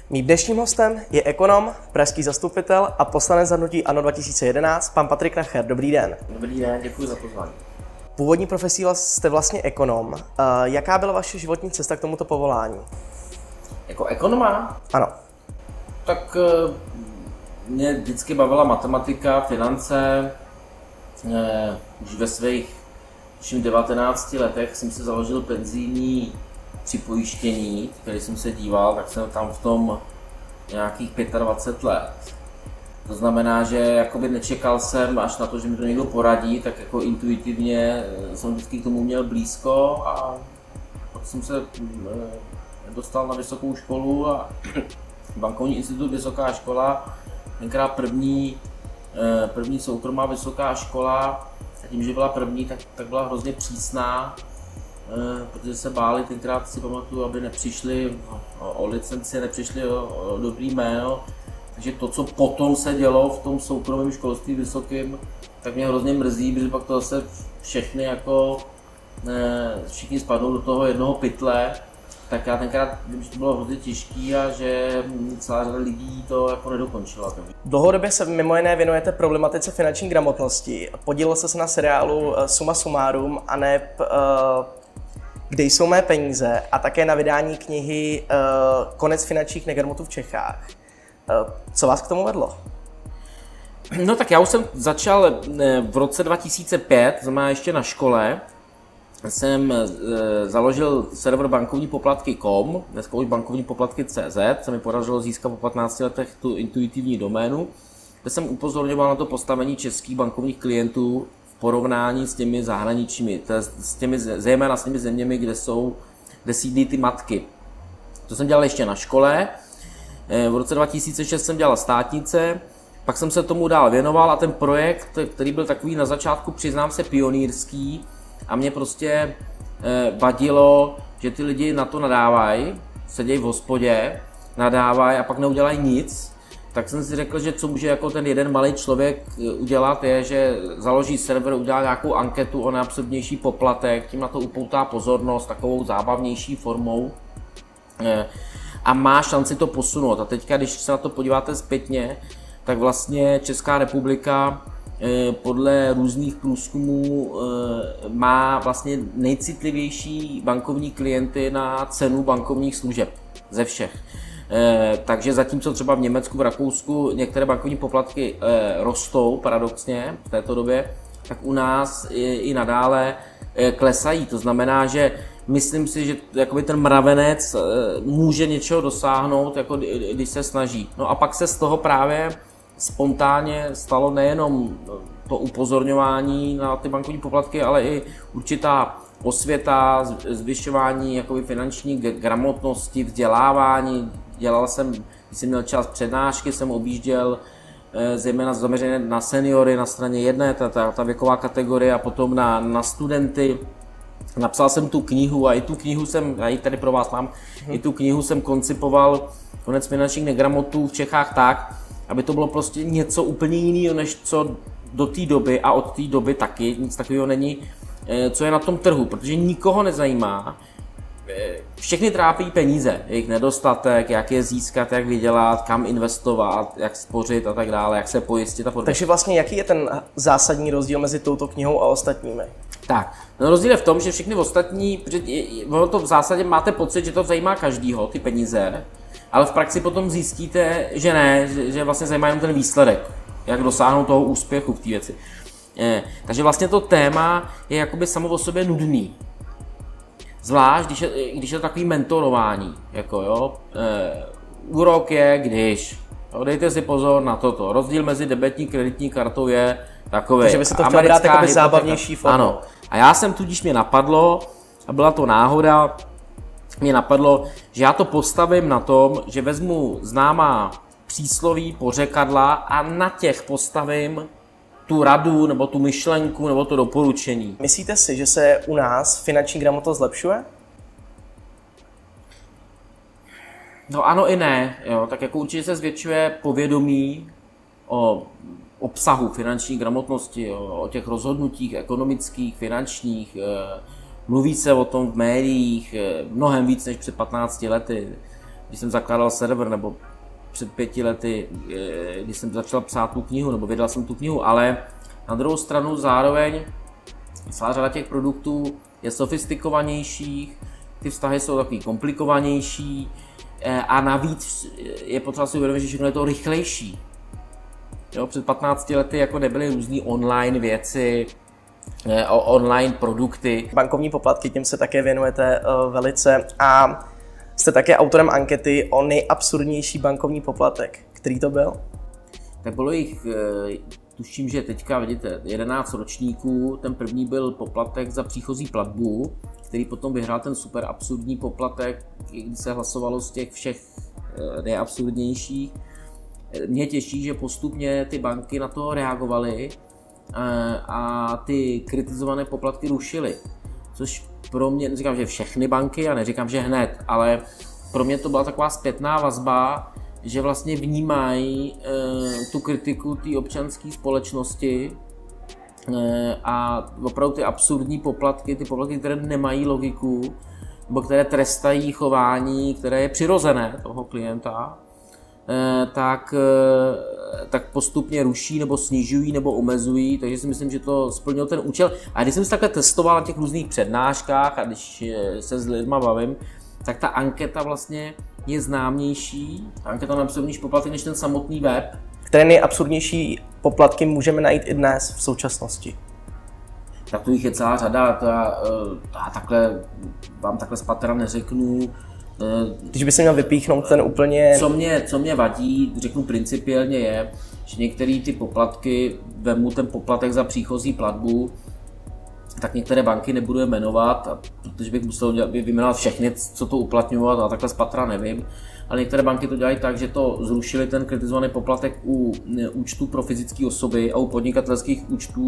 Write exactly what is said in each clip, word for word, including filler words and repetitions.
Mým dnešním hostem je ekonom, pražský zastupitel a poslanec za hnutí ANO dva tisíce jedenáct, pan Patrik Nacher. Dobrý den. Dobrý den, děkuji za pozvání. Původní profesí jste vlastně ekonom. Jaká byla vaše životní cesta k tomuto povolání? Jako ekonoma? Ano. Tak mě vždycky bavila matematika, finance. Už ve svých devatenácti letech jsem si založil penzijní připojištění, když jsem se díval, tak jsem tam v tom nějakých dvacet pět let. To znamená, že jakoby nečekal jsem až na to, že mi to někdo poradí, tak jako intuitivně jsem vždycky k tomu měl blízko a pak jsem se dostal na vysokou školu a bankovní institut, vysoká škola, tenkrát první, první soukromá vysoká škola, a tím, že byla první, tak, tak byla hrozně přísná, protože se báli, tenkrát si pamatuju, aby nepřišli o, o licenci, nepřišli o, o dobrý jméno. Takže to, co potom se dělo v tom soukromém školství vysokém, tak mě hrozně mrzí, protože pak to zase všechny jako, ne, všichni spadnou do toho jednoho pytle. Tak já tenkrát vím, že to bylo hrozně těžký a že celá řada lidí to jako nedokončila. Dlouhodobě se mimo jiné věnujete problematice finanční gramotnosti. Podílel jste se na seriálu Suma sumárum a neb Kde jsou mé peníze a také na vydání knihy Konec finančních negramotů v Čechách. Co vás k tomu vedlo? No tak já už jsem začal v roce dva tisíce pět, znamená ještě na škole, jsem založil server bankovní poplatky tečka com, dneska už bankovní poplatky tečka cé zet, se mi podařilo získat po patnácti letech tu intuitivní doménu, kde jsem upozorňoval na to postavení českých bankovních klientů v porovnání s těmi zahraničními, s těmi, zejména s těmi zeměmi, kde jsou, kde sídlí ty matky. To jsem dělal ještě na škole. V roce dva tisíce šest jsem dělal státnice, pak jsem se tomu dál věnoval a ten projekt, který byl takový na začátku, přiznám se, pionýrský a mě prostě vadilo, že ty lidi na to nadávají, sedějí v hospodě, nadávají a pak neudělají nic, tak jsem si řekl, že co může jako ten jeden malý člověk udělat je, že založí server, udělá nějakou anketu o nejabsurdnější poplatek, tím na to upoutá pozornost takovou zábavnější formou a má šanci to posunout. A teďka, když se na to podíváte zpětně, tak vlastně Česká republika podle různých průzkumů má vlastně nejcitlivější bankovní klienty na cenu bankovních služeb ze všech. Takže zatímco třeba v Německu, v Rakousku některé bankovní poplatky rostou paradoxně v této době, tak u nás i nadále klesají. To znamená, že myslím si, že jakoby ten mravenec může něčeho dosáhnout, jako když se snaží. No a pak se z toho právě spontánně stalo nejenom to upozorňování na ty bankovní poplatky, ale i určitá osvěta, zvyšování jakoby finanční gramotnosti, vzdělávání. Dělal jsem, když jsem měl čas přednášky, jsem objížděl zejména zaměřené na seniory na straně jedné, ta, ta, ta věková kategorie, a potom na, na studenty. Napsal jsem tu knihu a i tu knihu jsem, já ji tady pro vás mám, hmm. i tu knihu jsem koncipoval, Konec finančních negramotů v Čechách tak, aby to bylo prostě něco úplně jiného, než co do té doby a od té doby taky, nic takového není, co je na tom trhu, protože nikoho nezajímá. Všechny trápí peníze, jejich nedostatek, jak je získat, jak vydělat, kam investovat, jak spořit a tak dále, jak se pojistit a podobně. Takže vlastně jaký je ten zásadní rozdíl mezi touto knihou a ostatními? Tak, ten rozdíl je v tom, že všechny ostatní, protože to v zásadě máte pocit, že to zajímá každýho, ty peníze, ale v praxi potom zjistíte, že ne, že, že vlastně zajímá jenom ten výsledek, jak dosáhnout toho úspěchu v té věci. Je, takže vlastně to téma je jakoby samo o sobě nudný. Zvlášť, když je, když je to takový mentorování, jako jo, e, úrok je když, jo, dejte si pozor na toto, rozdíl mezi debetní a kreditní kartou je takový. Takže by se to chtěl brát jako zábavnější formu. Ano, a já jsem tudíž mě napadlo, a byla to náhoda, mě napadlo, že já to postavím na tom, že vezmu známá přísloví, pořekadla a na těch postavím tu radu, nebo tu myšlenku, nebo to doporučení. Myslíte si, že se u nás finanční gramotnost zlepšuje? No ano i ne, jo. Tak jako určitě se zvětšuje povědomí o obsahu finanční gramotnosti, jo, o těch rozhodnutích ekonomických, finančních, mluví se o tom v médiích mnohem víc než před patnácti lety. když jsem zakládal server, nebo před pěti lety, když jsem začal psát tu knihu, nebo vydal jsem tu knihu, ale na druhou stranu zároveň celá řada těch produktů je sofistikovanějších, ty vztahy jsou takový komplikovanější a navíc je potřeba si uvědomit, že všechno je to rychlejší. Jo, před patnácti lety jako nebyly různý online věci, online produkty. Bankovní poplatky, tím se také věnujete uh, velice a jste také autorem ankety o nejabsurdnější bankovní poplatek. Který to byl? Tak bylo jich, tuším, že teďka vidíte, jedenáct ročníků, ten první byl poplatek za příchozí platbu, který potom vyhrál ten super absurdní poplatek, kdy se hlasovalo z těch všech nejabsurdnějších. Mě těší, že postupně ty banky na to reagovaly a ty kritizované poplatky rušily. Což pro mě, neříkám, že všechny banky a neříkám, že hned, ale pro mě to byla taková zpětná vazba, že vlastně vnímají e, tu kritiku té občanské společnosti e, a opravdu ty absurdní poplatky, ty poplatky, které nemají logiku, nebo které trestají chování, které je přirozené toho klienta, e, tak, e, tak postupně ruší nebo snižují nebo omezují, takže si myslím, že to splnilo ten účel. A když jsem se takhle testoval na těch různých přednáškách a když se s lidma bavím, tak ta anketa vlastně je známější, ta anketa na absurdnější poplatky, než ten samotný web. Které nejabsurdnější poplatky můžeme najít i dnes v současnosti? Tak tu jich je celá řada, to já, já takhle, vám takhle z patra neřeknu. Když by se měl vypíchnout ten úplně... Co mě, co mě vadí, řeknu principiálně je, že některé ty poplatky, vemu ten poplatek za příchozí platbu, tak některé banky nebudu jmenovat, protože bych musel vyjmenovat všechny, co to uplatňovat a takhle z patra nevím. Ale některé banky to dělají tak, že to zrušili ten kritizovaný poplatek u účtů pro fyzické osoby a u podnikatelských účtů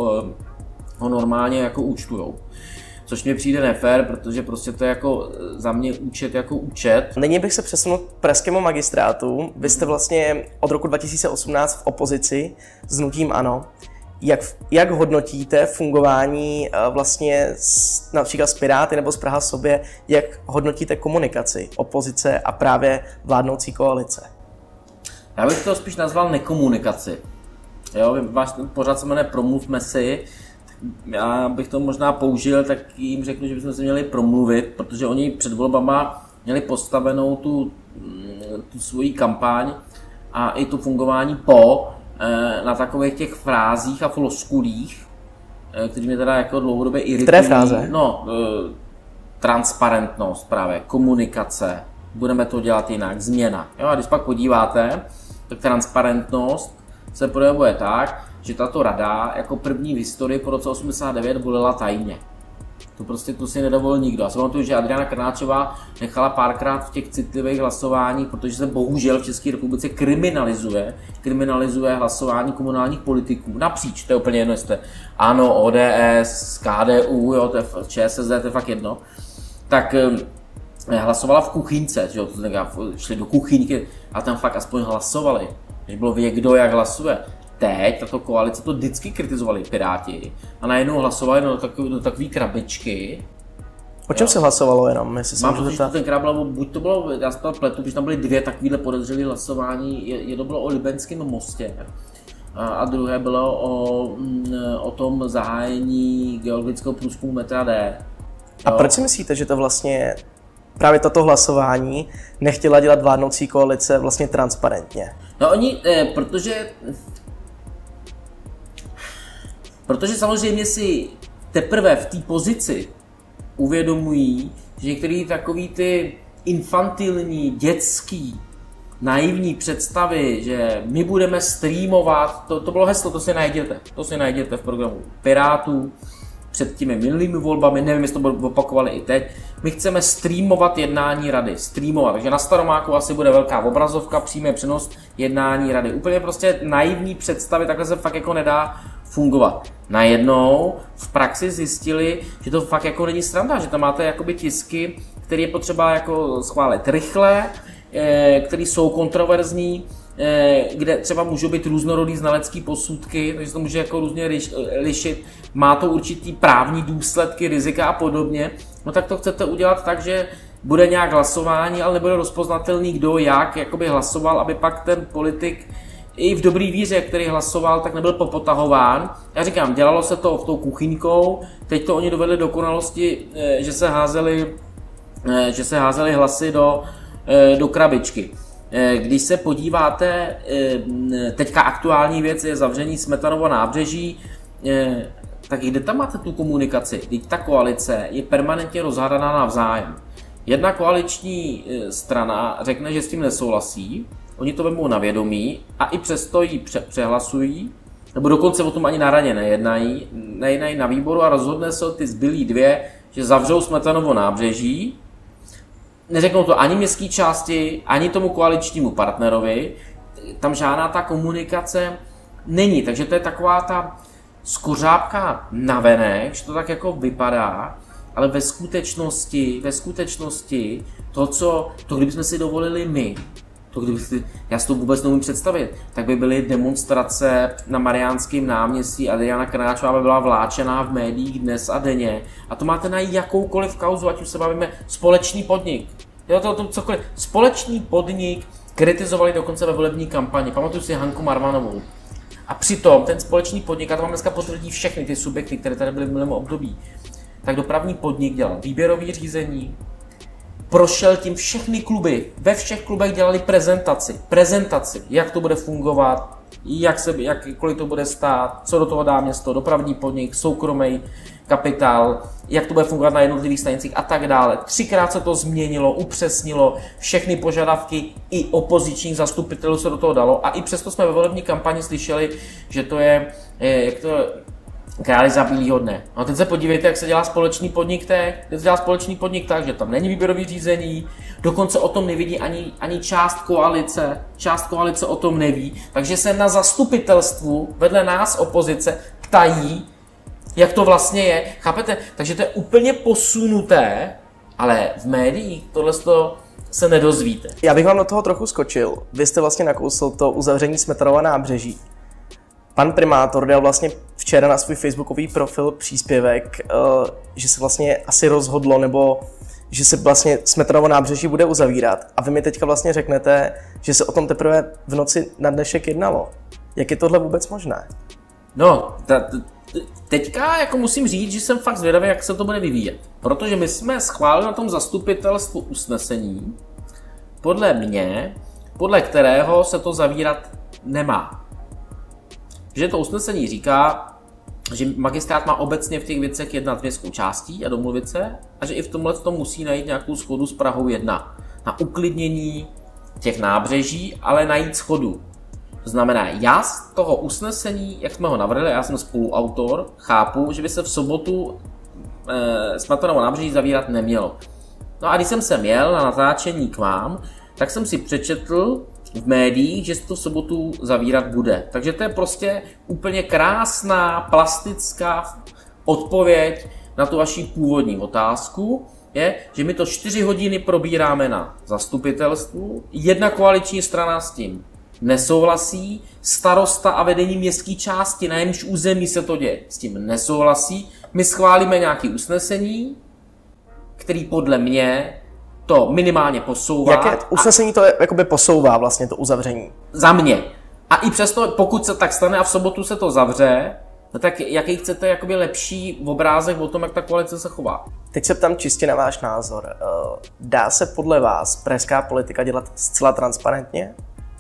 ho normálně jako účtujou. Což mi přijde nefér, protože prostě to je jako za mě účet jako účet. Nyní bych se přesunul k pražskému magistrátu. Vy jste vlastně od roku dva tisíce osmnáct v opozici s hnutím ANO. Jak, jak hodnotíte fungování vlastně s, například s Piráty nebo s Praha sobě, jak hodnotíte komunikaci opozice a právě vládnoucí koalice? Já bych to spíš nazval nekomunikaci. Jo, váš pořád se jmenuje Promluvme si, já bych to možná použil, tak jim řeknu, že bychom se měli promluvit, protože oni před volbama měli postavenou tu, tu svoji kampaň a i to fungování po na takových těch frázích a floskulích, které mě teda jako dlouhodobě iritují. Které fráze? No, transparentnost právě, komunikace, budeme to dělat jinak, změna. Jo, a když pak podíváte, tak transparentnost se projevuje tak, že tato rada jako první v historii po roce osmdesát devět volila tajně. To prostě to si nedovolil nikdo. Já si pamatuju, že Adriana Krnáčová nechala párkrát v těch citlivých hlasováních, protože se bohužel v České republice kriminalizuje, kriminalizuje hlasování komunálních politiků. Napříč, to je úplně jedno, jestli ANO, O D S, K D U, jo, to je ČSSD, to je fakt jedno. Tak hlasovala v kuchyňce, že jo, to znamená, šli do kuchyňky a tam fakt aspoň hlasovali. Když bylo vědět, kdo jak hlasuje. Teď tato koalice to vždycky kritizovali Piráti a najednou hlasovali do takové, do takové krabičky. O čem jo. se hlasovalo jenom? Jestli Mám pocit, že tenkrát bylo, buď to bylo, já jsem to pletu, když tam byly dvě takovéhle podezřelé hlasování, jedno bylo o Libeňském mostě a, a druhé bylo o, o tom zahájení geologického průzkumu metra D. Jo. A proč si myslíte, že to vlastně právě toto hlasování nechtěla dělat vládnoucí koalice vlastně transparentně? No oni, eh, protože Protože samozřejmě si teprve v té pozici uvědomují, že některé takový ty infantilní, dětský, naivní představy, že my budeme streamovat, to, to bylo heslo, to si najděte, to si najděte v programu Pirátů, před těmi minulými volbami, nevím, jestli to opakovali i teď, my chceme streamovat jednání rady, streamovat, takže na Staromáku asi bude velká obrazovka, přímý přenos jednání rady, úplně prostě naivní představy, takhle se fakt jako nedá fungovat. Najednou v praxi zjistili, že to fakt jako není sranda, že tam máte jakoby tisky, které je potřeba jako schválit rychle, které jsou kontroverzní, kde třeba můžou být různorodý znalecký posudky, takže to může jako různě lišit, má to určitý právní důsledky, rizika a podobně, no tak to chcete udělat tak, že bude nějak hlasování, ale nebude rozpoznatelný, kdo jak jakoby hlasoval, aby pak ten politik i v dobrý víře, který hlasoval, tak nebyl popotahován. Já říkám, dělalo se to v tou kuchyňkou, teď to oni dovedli do konalosti, že se házeli, že se házeli hlasy do, do krabičky. Když se podíváte, teďka aktuální věc je zavření Smetanova nábřeží, tak kde tam máte tu komunikaci? Teď ta koalice je permanentně rozhádaná navzájem. Jedna koaliční strana řekne, že s tím nesouhlasí, oni to vemou na vědomí a i přesto ji pře- přehlasují, nebo dokonce o tom ani na radě nejednají, nejednají na výboru a rozhodne se o ty zbylí dvě, že zavřou Smetanovo nábřeží. Neřeknou to ani městské části, ani tomu koaličnímu partnerovi. Tam žádná ta komunikace není, takže to je taková ta skořápka navenek, že to tak jako vypadá, ale ve skutečnosti, ve skutečnosti to, co, to kdybychom si dovolili my, to kdyby si, já si to vůbec nemůžu představit, tak by byly demonstrace na Mariánském náměstí a Diana Krnáčová by byla vláčená v médiích dnes a denně. A to máte na jakoukoliv kauzu, ať už se bavíme společný podnik. Jo, to, to cokoliv. Společný podnik kritizovali dokonce ve volební kampani. Pamatuju si Hanku Marvanovou. A přitom ten společný podnik, a to vám dneska potvrdí všechny ty subjekty, které tady byly v minulém období, tak dopravní podnik dělal výběrové řízení, prošel tím všechny kluby, ve všech klubech dělali prezentaci, prezentaci, jak to bude fungovat, jak se, jak, kolik to bude stát, co do toho dá město, dopravní podnik, soukromý kapitál, jak to bude fungovat na jednotlivých stanicích a tak dále. Třikrát se to změnilo, upřesnilo, všechny požadavky i opozičních zastupitelů se do toho dalo a i přesto jsme ve volební kampani slyšeli, že to je, jak to králi za bílýho dne. No a teď se podívejte, jak se dělá společný podnik teď. Teď se dělá společný podnik tak, že tam není výběrový řízení, dokonce o tom nevidí ani, ani část koalice. Část koalice o tom neví. Takže se na zastupitelstvu vedle nás opozice ptají, jak to vlastně je. Chápete? Takže to je úplně posunuté, ale v médiích tohle se nedozvíte. Já bych vám do toho trochu skočil. Vy jste vlastně nakousl to uzavření Smetanova nábřeží. Pan primátor dal vlastně včera na svůj facebookový profil příspěvek, že se vlastně asi rozhodlo, nebo že se vlastně Smetanovo nábřeží bude uzavírat. A vy mi teďka vlastně řeknete, že se o tom teprve v noci na dnešek jednalo. Jak je tohle vůbec možné? No, ta, ta, teďka jako musím říct, že jsem fakt zvědavý, jak se to bude vyvíjet. Protože my jsme schválili na tom zastupitelstvu usnesení, podle mě, podle kterého se to zavírat nemá. Že to usnesení říká, že magistrát má obecně v těch věcech jednat městskou částí a domluvit se a že i v tomhle tom musí najít nějakou shodu s Prahou jedna na uklidnění těch nábřeží, ale najít shodu. To znamená, já z toho usnesení, jak jsme ho navrhli, já jsem spoluautor, chápu, že by se v sobotu e, Smetanovo nábřeží zavírat nemělo. No a když jsem sem jel na natáčení k vám, tak jsem si přečetl v médiích, že se to v sobotu zavírat bude. Takže to je prostě úplně krásná, plastická odpověď na tu vaši původní otázku, je, že my to čtyři hodiny probíráme na zastupitelstvu, jedna koaliční strana s tím nesouhlasí, starosta a vedení městské části, na jejímž území se to děje, s tím nesouhlasí, my schválíme nějaké usnesení, který podle mě to minimálně posouvá. Jaké usnesení to je, jakoby posouvá vlastně to uzavření? Za mě. A i přesto, pokud se tak stane a v sobotu se to zavře, no tak jaký chcete jakoby lepší obrázek o tom, jak ta koalice se chová? Teď se ptám čistě na váš názor. Dá se podle vás pražská politika dělat zcela transparentně?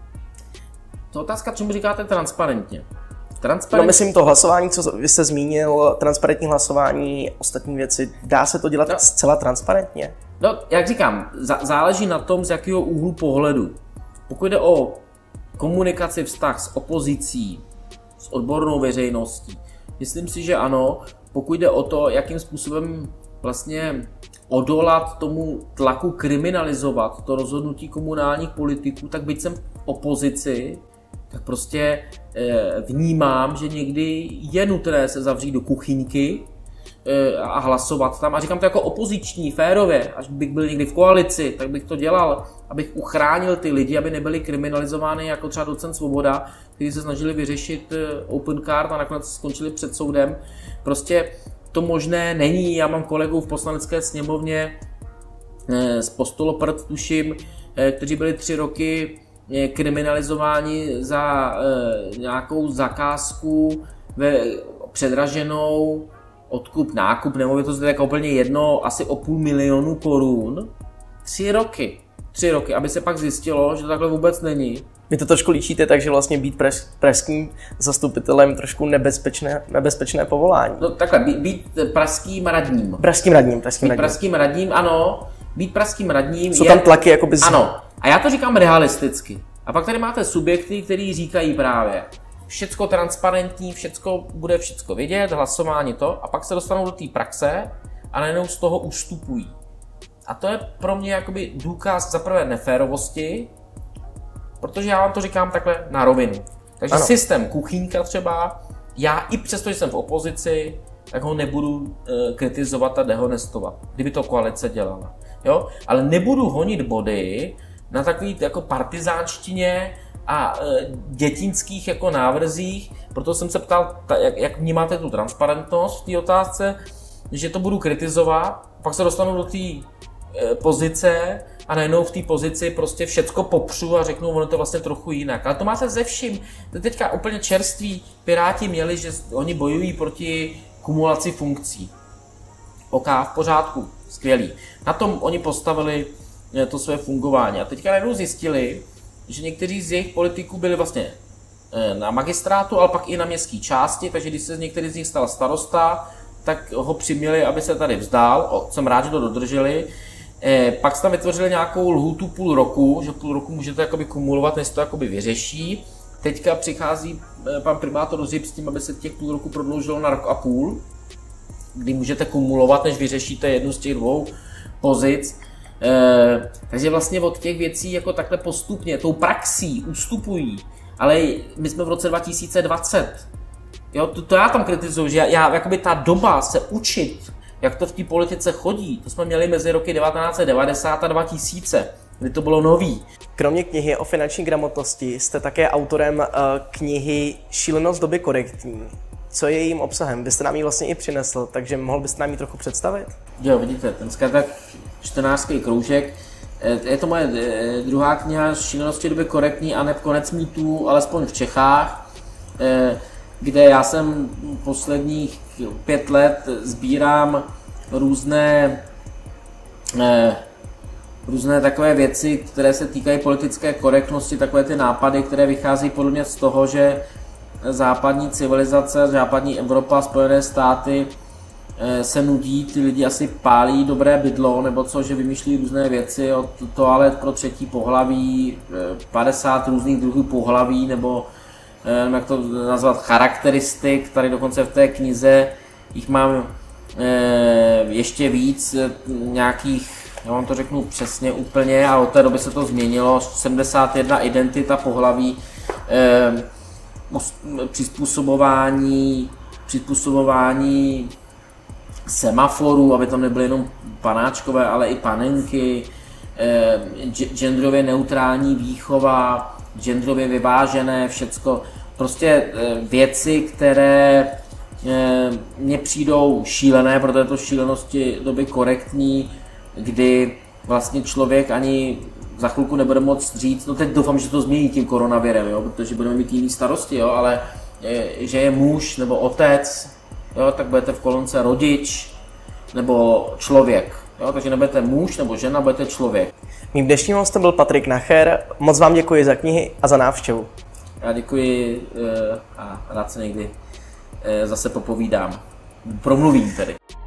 To otázka, čemu říkáte transparentně? Transparent... No myslím to hlasování, co vy jste zmínil, transparentní hlasování, ostatní věci. Dá se to dělat no. zcela transparentně? No, jak říkám, záleží na tom, z jakého úhlu pohledu. Pokud jde o komunikaci, vztah s opozicí, s odbornou veřejností, myslím si, že ano. Pokud jde o to, jakým způsobem vlastně odolat tomu tlaku kriminalizovat to rozhodnutí komunálních politiků, tak byť jsem v opozici, tak prostě vnímám, že někdy je nutné se zavřít do kuchyňky a hlasovat tam. A říkám to jako opoziční, férově. Až bych byl někdy v koalici, tak bych to dělal, abych uchránil ty lidi, aby nebyli kriminalizovány jako třeba docent Svoboda, kteří se snažili vyřešit open card a nakonec skončili před soudem. Prostě to možné není. Já mám kolegů v poslanecké sněmovně, z Postoloprt, tuším, kteří byli tři roky kriminalizováni za nějakou zakázku ve předraženou, odkup, nákup nemovitosti, tak úplně jedno, asi o půl milionu korun. Tři roky. Tři roky, aby se pak zjistilo, že to takhle vůbec není. Vy to trošku líčíte, takže vlastně být praž, pražským zastupitelem trošku nebezpečné, nebezpečné povolání. No takhle, být, být pražským radním. Pražským radním, pražským být radním. pražským radním, ano. Být pražským radním Jsou je... tam tlaky jakoby z... Ano. A já to říkám realisticky. A pak tady máte subjekty, který říkají právě všecko transparentní, všecko bude všecko vidět, hlasování to, a pak se dostanou do té praxe a najednou z toho ustupují. A to je pro mě jakoby důkaz za prvé neférovosti, protože já vám to říkám takhle na rovinu. Takže ano. Systém kuchýnka třeba, já i přesto, že jsem v opozici, tak ho nebudu uh, kritizovat a dehonestovat, kdyby to koalice dělala. Jo? Ale nebudu honit body na takový jako partizánštině a uh, dětinských jako návrzích, proto jsem se ptal, ta, jak, jak vnímáte tu transparentnost v té otázce, že to budu kritizovat, pak se dostanu do té uh, pozice a najednou v té pozici prostě všecko popřu a řeknu, ono to vlastně trochu jinak. Ale to máte ze vším. To teďka úplně čerství Piráti měli, že oni bojují proti kumulaci funkcí. OK, v pořádku, skvělý. Na tom oni postavili to své fungování. A teďka najednou zjistili, že někteří z jejich politiků byli vlastně na magistrátu, ale pak i na městské části, takže když se z některých z nich stal starosta, tak ho přiměli, aby se tady vzdál. Jsem rád, že to dodrželi. Pak se tam vytvořili nějakou lhůtu půl roku, že půl roku můžete jakoby kumulovat, než to jakoby vyřeší. Teďka přichází pan primátor Hřib s tím, aby se těch půl roku prodloužilo na rok a půl, kdy můžete kumulovat, než vyřešíte jednu z těch dvou pozic. E, takže vlastně od těch věcí jako takhle postupně, tou praxí ustupují. Ale my jsme v roce dva tisíce dvacet. Jo, to, to já tam kritizuju, že já, já jakoby ta doba se učit, jak to v té politice chodí, to jsme měli mezi roky devatenáct set devadesát a dva tisíce, kdy to bylo nový. Kromě knihy o finanční gramotnosti jste také autorem uh, knihy Šílenost doby korektní. Co je jejím obsahem? Vy jste nám ji vlastně i přinesl, takže mohl byste nám ji trochu představit? Jo, vidíte, ten zkrátka čtenářský kroužek. Je to moje druhá kniha Šílenosti doby korektní a neb konec mýtů, alespoň v Čechách, kde já jsem posledních pět let sbírám různé, různé takové věci, které se týkají politické korektnosti, takové ty nápady, které vychází podle mě z toho, že západní civilizace, západní Evropa, Spojené státy se nudí, ty lidi asi pálí dobré bydlo, nebo co, že vymýšlí různé věci, od toalet pro třetí pohlaví, padesát různých druhů pohlaví, nebo nevím, jak to nazvat, charakteristik, tady dokonce v té knize jich mám ještě víc, nějakých, já vám to řeknu přesně úplně, a od té doby se to změnilo, sedmdesát jedna identita pohlaví, přizpůsobování, přizpůsobování semaforů, aby tam nebyly jenom panáčkové, ale i panenky, genderově neutrální výchova, genderově vyvážené, všecko, prostě věci, které mně přijdou šílené, protože to šílenosti doby korektní, kdy vlastně člověk ani za chvilku nebude moct říct, no teď doufám, že to změní tím koronavirem, jo, protože budeme mít jiný starosti, jo, ale je, že je muž nebo otec, jo, tak budete v kolonce rodič nebo člověk, jo, takže nebudete muž nebo žena, budete člověk. Mým dnešním hostem byl Patrik Nacher, moc vám děkuji za knihy a za návštěvu. Já děkuji a rád se někdy zase popovídám, promluvím tedy.